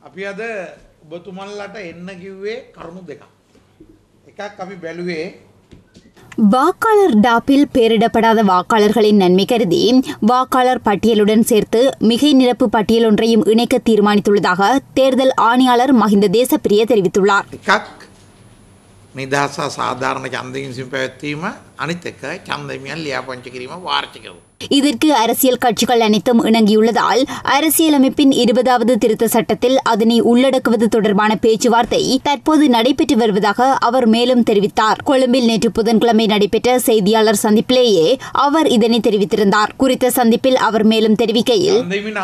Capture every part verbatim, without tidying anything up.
අපි අද ඔබතුමන්ලට එන්න කිව්වේ කරුණු දෙකක්. එකක් අපි බැලුවේ வாக்காளர் டாப்பில் பெயரிடப்படாத வாக்காளர்களின் நன்மை கருதி வாக்காளர் பட்டியலுடன் சேர்த்து மிகை நிரப்பு பட்டியல் ஒன்றையும் இணைக்க தீர்மானித்துள்ளதாக தேர்தல் ஆணையாளர் மஹிந்த தேசப்பிரிய தெரிவித்துள்ளார். එකක් නිදහස සාධාරණ ඡන්දකින් පැවැත්වීම අනිත් එක ඡන්දමියන් ලියාපදිංචි කිරීම වාර්ෂිකව. இதற்கு அரசியல் கட்சிகள் அனைத்தும் இணங்கியுள்ளதால் அரசியலமைப்பின் இருபதாவது திருத்த சட்டத்தில் அதனை உள்ளடக்குவது தொடர்பான பேச்சுவார்த்தை தற்போது நடைபெற்று வருவதாக அவர் மேலும் தெரிவித்தார். கொழும்பில் நேற்று புதன்கிழமை நடைபெற்ற செய்தியாளர் சந்திப்பிலேயே அவர் இதனை தெரிவித்திருந்தார். குறித்த சந்திப்பில் அவர் மேலும் தெரிவிக்கையில்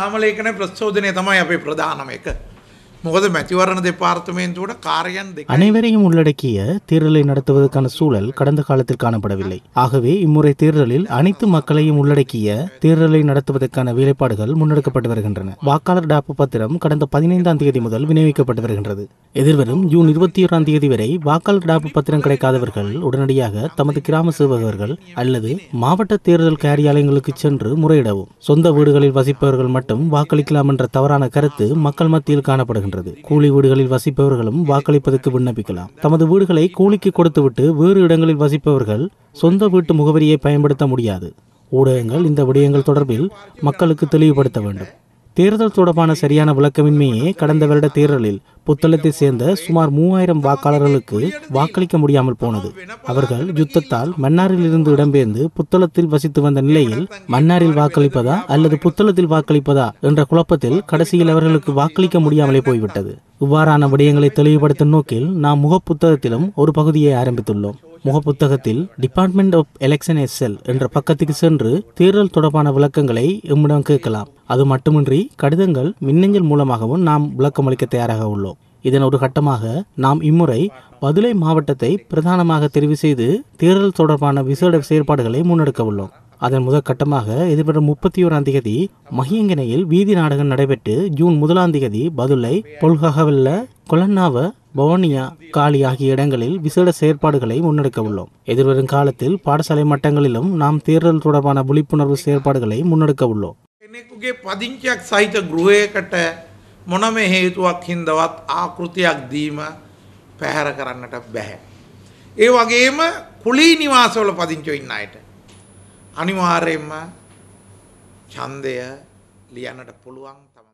அனைவரையும் உள்ளடக்கிய தேர்தலை நடத்துவதற்கான சூழல் கடந்த காலத்தில் காணப்படவில்லை. ஆகவே இம்முறை தேர்தலில் அனைத்து மக்களையும் உள்ளடக்கிய தேர்தலை நடத்துவதற்கான வேலைப்பாடுகள் முன்னெடுக்கப்பட்டு வருகின்றன. வாக்காளர் டாப்பு பத்திரம் கடந்த பதினைந்தாம் தேதி முதல் விநியோகிக்கப்பட்டு வருகின்றது. எதிர்வரும் ஜூன் இருபத்தி ஓராம் தேதி வரை வாக்காளர் டாப்பு பத்திரம் கிடைக்காதவர்கள் உடனடியாக தமது கிராம சேவகர்கள் அல்லது மாவட்ட தேர்தல் காரியாலயங்களுக்கு சென்று முறையிடவும். சொந்த வீடுகளில் வசிப்பவர்கள் மட்டும் வாக்களிக்கலாம் என்ற தவறான கருத்து மக்கள் மத்தியில் காணப்படுகின்றது. கூலி வீடுகளில் வசிப்பவர்களும் வாக்களிப்பதற்கு விண்ணப்பிக்கலாம். தமது வீடுகளை கூலிக்கு கொடுத்துவிட்டு வேறு இடங்களில் வசிப்பவர்கள் சொந்த வீட்டு முகவரியை பயன்படுத்த முடியாது. ஊடகங்கள் இந்த விடயங்கள் தொடர்பில் மக்களுக்கு தெளிவுபடுத்த வேண்டும். தேர்தல் தொடர்பான சரியான விளக்கமின்மையே கடந்த வருட தேர்தலில் புத்தளத்தை சேர்ந்த சுமார் மூவாயிரம் வாக்காளர்களுக்கு வாக்களிக்க முடியாமல் போனது. அவர்கள் யுத்தத்தால் மன்னாரில் இருந்து இடம்பெயர்ந்து புத்தளத்தில் வசித்து வந்த நிலையில் மன்னாரில் வாக்களிப்பதா அல்லது புத்தளத்தில் வாக்களிப்பதா என்ற குழப்பத்தில் கடைசியில் அவர்களுக்கு வாக்களிக்க முடியாமலே போய்விட்டது. இவ்வாறான விடயங்களை தெளிவுபடுத்தும் நோக்கில் நாம் முகப்புத்தகத்திலும் ஒரு பகுதியை ஆரம்பித்துள்ளோம். முகப்புத்தகத்தில் டிபார்ட்மெண்ட் ஆஃப் எலெக்ஷன் எஸ்எல் என்ற பக்கத்துக்கு சென்று தேர்தல் தொடர்பான விளக்கங்களை எம்மிடம் கேட்கலாம். அது மட்டுமின்றி கடிதங்கள் மின்னஞ்சல் மூலமாகவும் நாம் விளக்கமளிக்க தயாராக உள்ளோம். இதன் ஒரு கட்டமாக நாம் இம்முறை பதுளை மாவட்டத்தை பிரதானமாக தெரிவு செய்து தேர்தல் தொடர்பான விசேட செயற்பாடுகளை முன்னெடுக்க உள்ளோம். அதன் முதல் கட்டமாக எதிர்வரும் முப்பத்தி ஓராம் தேதி மஹியங்கனையில் வீதி நாடகம் நடைபெற்று ஜூன் முதலாம் தேதி பதுளை, பொல்கஹவெல்ல, கொலன்னாவ, பவனியா, காலி ஆகிய இடங்களில் விசேட செயற்பாடுகளை முன்னெடுக்க உள்ளோம். எதிர்வரும் காலத்தில் பாடசாலை மட்டங்களிலும் நாம் தேர்தல் தொடர்பான விழிப்புணர்வு செயற்பாடுகளை முன்னெடுக்க உள்ளோம். පදිංචියක් සහිත ගෘහයකට මොනම හේතුවක් හින්දාවත් ආකෘතියක් දීම පැහැර කරන්නට බැහැ. ඒ වගේම කුලී නිවාසවල පදිංචිව ඉන්න අයට අනිවාර්යයෙන්ම ඡන්දය ලියන්නට පුළුවන් තමයි.